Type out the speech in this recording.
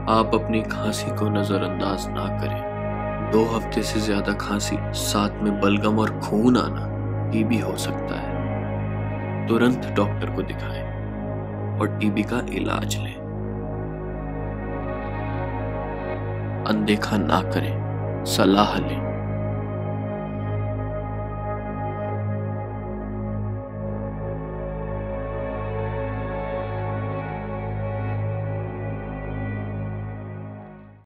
आप अपनी खांसी को नजरअंदाज ना करें। 2 हफ्ते से ज्यादा खांसी, साथ में बलगम और खून आना टीबी हो सकता है। तुरंत डॉक्टर को दिखाएं और टीबी का इलाज लें। अनदेखा ना करें, सलाह लें।